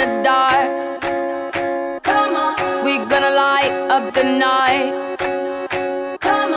the dark. Come on, we gonna light up the night.